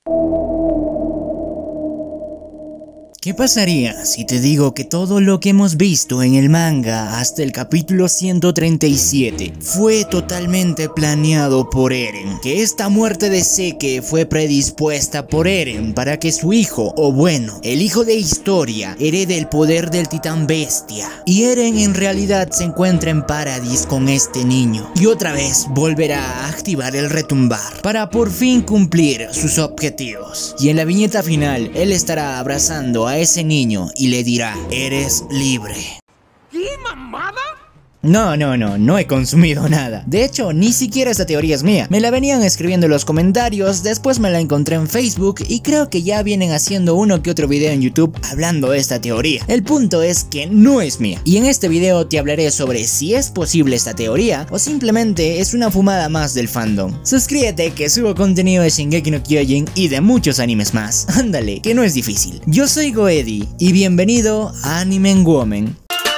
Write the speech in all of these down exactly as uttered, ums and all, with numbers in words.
¿Qué pasaría si te digo que todo lo que hemos visto en el manga hasta el capítulo ciento treinta y siete fue totalmente planeado por Eren? Que esta muerte de Zeke fue predispuesta por Eren para que su hijo, o bueno, el hijo de Historia, herede el poder del titán bestia. Y Eren en realidad se encuentra en Paradis con este niño. Y otra vez volverá a activar el retumbar para por fin cumplir sus objetivos. Y en la viñeta final, él estará abrazando a ese niño y le dirá: eres libre. ¿Qué mamada? No, no, no, no he consumido nada. De hecho, ni siquiera esta teoría es mía. Me la venían escribiendo en los comentarios, después me la encontré en Facebook y creo que ya vienen haciendo uno que otro video en YouTube hablando de esta teoría. El punto es que no es mía. Y en este video te hablaré sobre si es posible esta teoría o simplemente es una fumada más del fandom. Suscríbete que subo contenido de Shingeki no Kyojin y de muchos animes más. Ándale, que no es difícil. Yo soy Goedi y bienvenido a Anime Woman.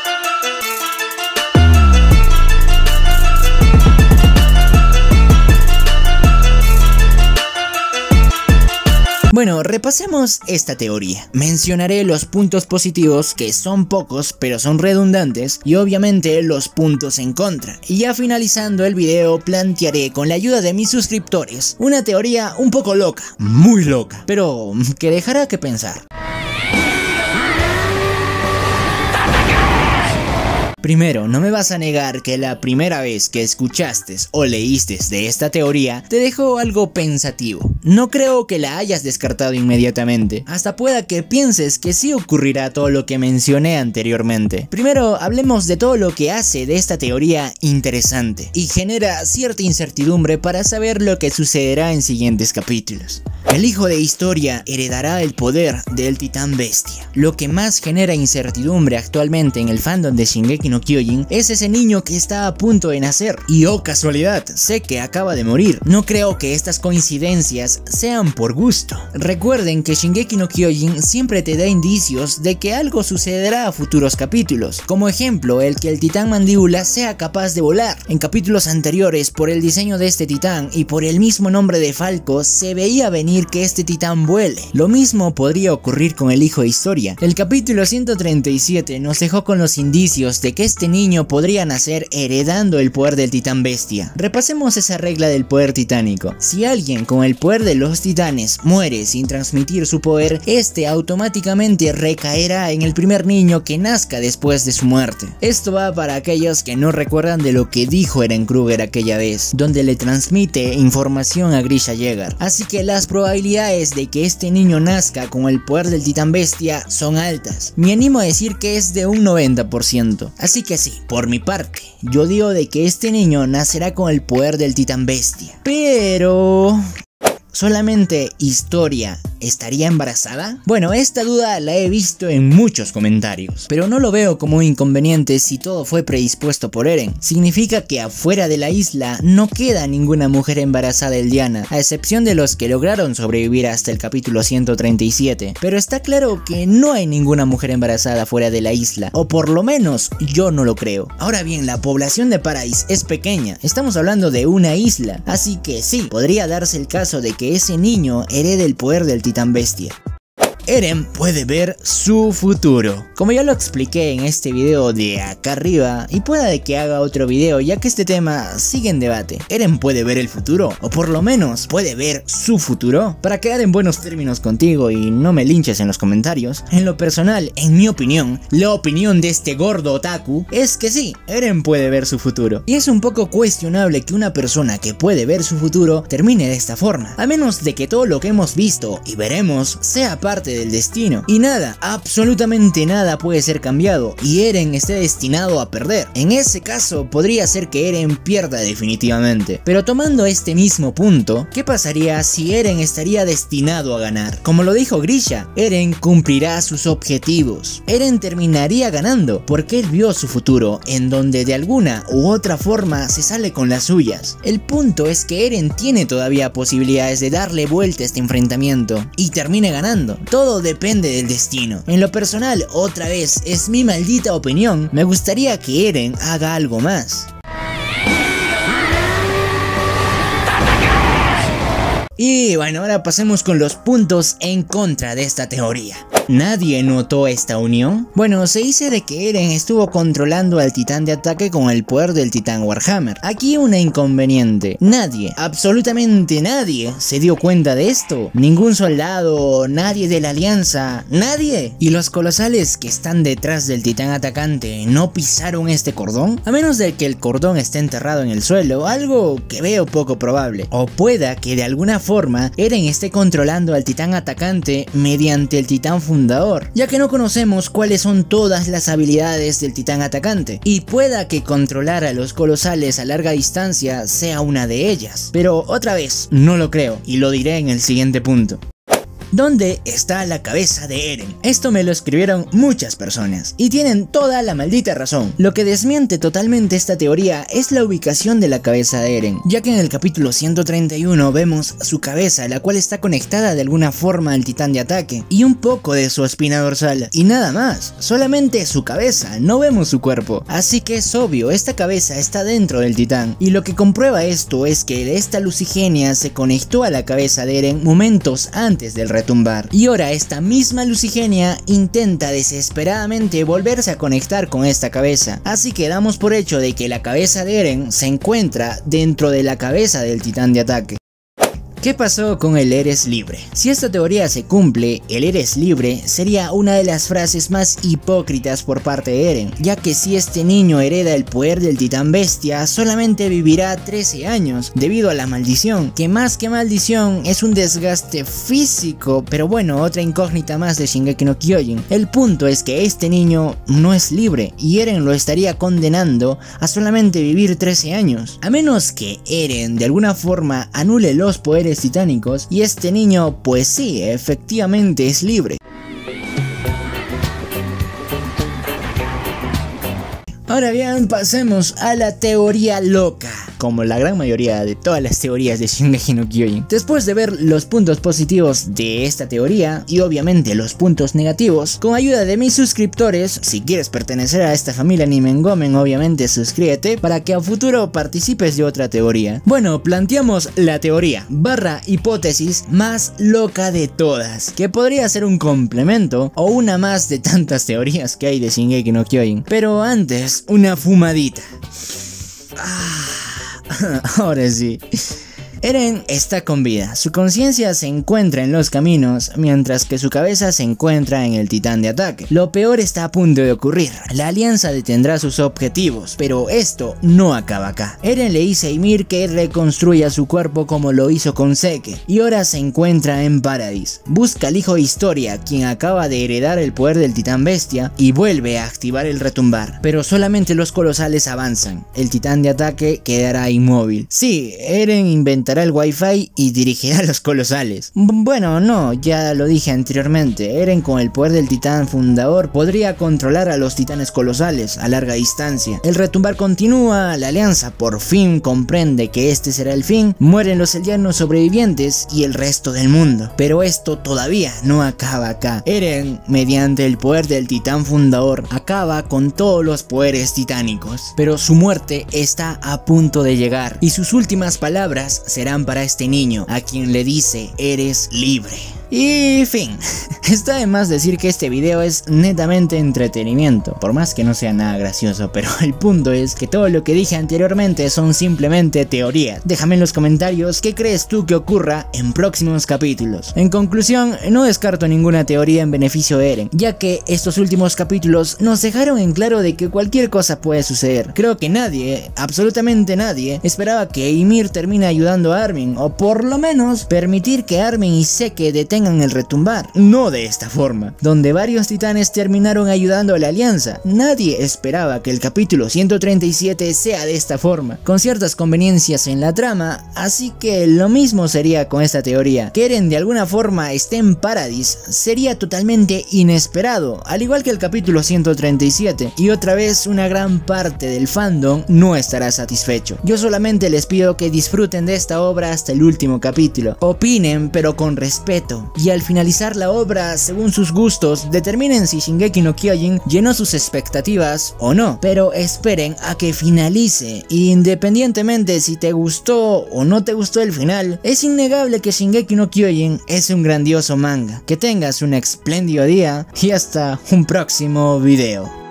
Bueno, repasemos esta teoría. Mencionaré los puntos positivos, que son pocos pero son redundantes, y obviamente los puntos en contra. Y ya finalizando el video plantearé con la ayuda de mis suscriptores una teoría un poco loca, muy loca, pero que dejará que pensar. Primero, no me vas a negar que la primera vez que escuchaste o leíste de esta teoría te dejó algo pensativo. No creo que la hayas descartado inmediatamente, hasta pueda que pienses que sí ocurrirá todo lo que mencioné anteriormente. Primero, hablemos de todo lo que hace de esta teoría interesante y genera cierta incertidumbre para saber lo que sucederá en siguientes capítulos. El hijo de Historia heredará el poder del titán bestia. Lo que más genera incertidumbre actualmente en el fandom de Shingeki no Kyojin es ese niño que está a punto de nacer. Y oh casualidad, Zeke acaba de morir. No creo que estas coincidencias sean por gusto. Recuerden que Shingeki no Kyojin siempre te da indicios de que algo sucederá a futuros capítulos. Como ejemplo, el que el titán mandíbula sea capaz de volar. En capítulos anteriores, por el diseño de este titán y por el mismo nombre de Falco, se veía venir que este titán vuele. Lo mismo podría ocurrir con el hijo de Historia. El capítulo ciento treinta y siete nos dejó con los indicios de que este niño podría nacer heredando el poder del titán bestia. Repasemos esa regla del poder titánico. Si alguien con el poder de los titanes muere sin transmitir su poder, este automáticamente recaerá en el primer niño que nazca después de su muerte. Esto va para aquellos que no recuerdan de lo que dijo Eren Kruger aquella vez, donde le transmite información a Grisha Yeager. Así que las probabilidades de que este niño nazca con el poder del titán bestia son altas. Me animo a decir que es de un noventa por ciento. Así que sí, por mi parte, yo digo de que este niño nacerá con el poder del titán bestia. Pero... ¿solamente Historia estaría embarazada? Bueno, esta duda la he visto en muchos comentarios, pero no lo veo como un inconveniente si todo fue predispuesto por Eren. Significa que afuera de la isla no queda ninguna mujer embarazada eldiana, a excepción de los que lograron sobrevivir hasta el capítulo ciento treinta y siete. Pero está claro que no hay ninguna mujer embarazada fuera de la isla, o por lo menos yo no lo creo. Ahora bien, la población de Paradis es pequeña, estamos hablando de una isla, así que sí, podría darse el caso de que ese niño herede el poder del titán bestia. Eren puede ver su futuro. Como ya lo expliqué en este video de acá arriba, y pueda de que haga otro video ya que este tema sigue en debate. ¿Eren puede ver el futuro? O por lo menos, ¿puede ver su futuro? Para quedar en buenos términos contigo y no me linches en los comentarios, en lo personal, en mi opinión, la opinión de este gordo otaku es que sí, Eren puede ver su futuro. Y es un poco cuestionable que una persona que puede ver su futuro termine de esta forma, a menos de que todo lo que hemos visto y veremos sea parte de del destino. Y nada, absolutamente nada puede ser cambiado y Eren esté destinado a perder. En ese caso podría ser que Eren pierda definitivamente. Pero tomando este mismo punto, ¿qué pasaría si Eren estaría destinado a ganar? Como lo dijo Grisha, Eren cumplirá sus objetivos. Eren terminaría ganando porque él vio su futuro en donde de alguna u otra forma se sale con las suyas. El punto es que Eren tiene todavía posibilidades de darle vuelta a este enfrentamiento y termine ganando. Todo depende del destino. En lo personal, otra vez, es mi maldita opinión, me gustaría que Eren haga algo más. Y bueno, ahora pasemos con los puntos en contra de esta teoría. ¿Nadie notó esta unión? Bueno, se dice de que Eren estuvo controlando al titán de ataque con el poder del titán Warhammer. Aquí una inconveniente. Nadie, absolutamente nadie, se dio cuenta de esto. Ningún soldado, nadie de la alianza, nadie. ¿Y los colosales que están detrás del titán atacante no pisaron este cordón? A menos de que el cordón esté enterrado en el suelo, algo que veo poco probable. O pueda que de alguna forma Eren esté controlando al titán atacante mediante el titán fundador, ya que no conocemos cuáles son todas las habilidades del titán atacante, y pueda que controlar a los colosales a larga distancia sea una de ellas, pero otra vez no lo creo y lo diré en el siguiente punto. ¿Dónde está la cabeza de Eren? Esto me lo escribieron muchas personas y tienen toda la maldita razón. Lo que desmiente totalmente esta teoría es la ubicación de la cabeza de Eren, ya que en el capítulo ciento treinta y uno vemos su cabeza, la cual está conectada de alguna forma al titán de ataque, y un poco de su espina dorsal, y nada más, solamente su cabeza, no vemos su cuerpo. Así que es obvio, esta cabeza está dentro del titán, y lo que comprueba esto es que esta lucigenia se conectó a la cabeza de Eren momentos antes del retumbar, y ahora esta misma lucigenia intenta desesperadamente volverse a conectar con esta cabeza, así que damos por hecho de que la cabeza de Eren se encuentra dentro de la cabeza del titán de ataque. ¿Qué pasó con el eres libre? Si esta teoría se cumple, el eres libre sería una de las frases más hipócritas por parte de Eren, ya que si este niño hereda el poder del titán bestia, solamente vivirá trece años, debido a la maldición, que más que maldición es un desgaste físico, pero bueno, otra incógnita más de Shingeki no Kyojin. El punto es que este niño no es libre, y Eren lo estaría condenando a solamente vivir trece años, a menos que Eren de alguna forma anule los poderes titánicos y este niño pues sí, efectivamente es libre. Ahora bien, pasemos a la teoría loca, como la gran mayoría de todas las teorías de Shingeki no Kyojin. Después de ver los puntos positivos de esta teoría y obviamente los puntos negativos, con ayuda de mis suscriptores, si quieres pertenecer a esta familia Nimengomen, obviamente suscríbete para que a futuro participes de otra teoría. Bueno, planteamos la teoría barra hipótesis más loca de todas, que podría ser un complemento o una más de tantas teorías que hay de Shingeki no Kyojin. Pero antes, una fumadita. Ah, ahora sí. Eren está con vida, su conciencia se encuentra en los caminos, mientras que su cabeza se encuentra en el titán de ataque. Lo peor está a punto de ocurrir, la alianza detendrá sus objetivos, pero esto no acaba acá. Eren le dice a Ymir que reconstruya su cuerpo como lo hizo con Zeke, y ahora se encuentra en Paradis. Busca al hijo de Historia, quien acaba de heredar el poder del titán bestia, y vuelve a activar el retumbar, pero solamente los colosales avanzan, el titán de ataque quedará inmóvil. Sí, Eren inventó el wifi y dirigirá a los colosales. Bueno, no, ya lo dije anteriormente, Eren con el poder del titán fundador podría controlar a los titanes colosales a larga distancia. El retumbar continúa, la alianza por fin comprende que este será el fin, mueren los eldianos sobrevivientes y el resto del mundo. Pero esto todavía no acaba acá. Eren, mediante el poder del titán fundador, acaba con todos los poderes titánicos, pero su muerte está a punto de llegar y sus últimas palabras serán para este niño, a quien le dice: eres libre. Y fin, está de más decir que este video es netamente entretenimiento, por más que no sea nada gracioso, pero el punto es que todo lo que dije anteriormente son simplemente teorías. Déjame en los comentarios qué crees tú que ocurra en próximos capítulos. En conclusión, no descarto ninguna teoría en beneficio de Eren, ya que estos últimos capítulos nos dejaron en claro de que cualquier cosa puede suceder. Creo que nadie, absolutamente nadie, esperaba que Ymir termine ayudando a Armin, o por lo menos permitir que Armin y Zeke detengan el retumbar, no de esta forma, donde varios titanes terminaron ayudando a la alianza. Nadie esperaba que el capítulo ciento treinta y siete sea de esta forma, con ciertas conveniencias en la trama, así que lo mismo sería con esta teoría. Que Eren de alguna forma esté en Paradis sería totalmente inesperado, al igual que el capítulo ciento treinta y siete, y otra vez una gran parte del fandom no estará satisfecho. Yo solamente les pido que disfruten de esta obra hasta el último capítulo, opinen pero con respeto, mismo, y al finalizar la obra, según sus gustos, determinen si Shingeki no Kyojin llenó sus expectativas o no, pero esperen a que finalice, y independientemente si te gustó o no te gustó el final, es innegable que Shingeki no Kyojin es un grandioso manga. Que tengas un espléndido día y hasta un próximo video.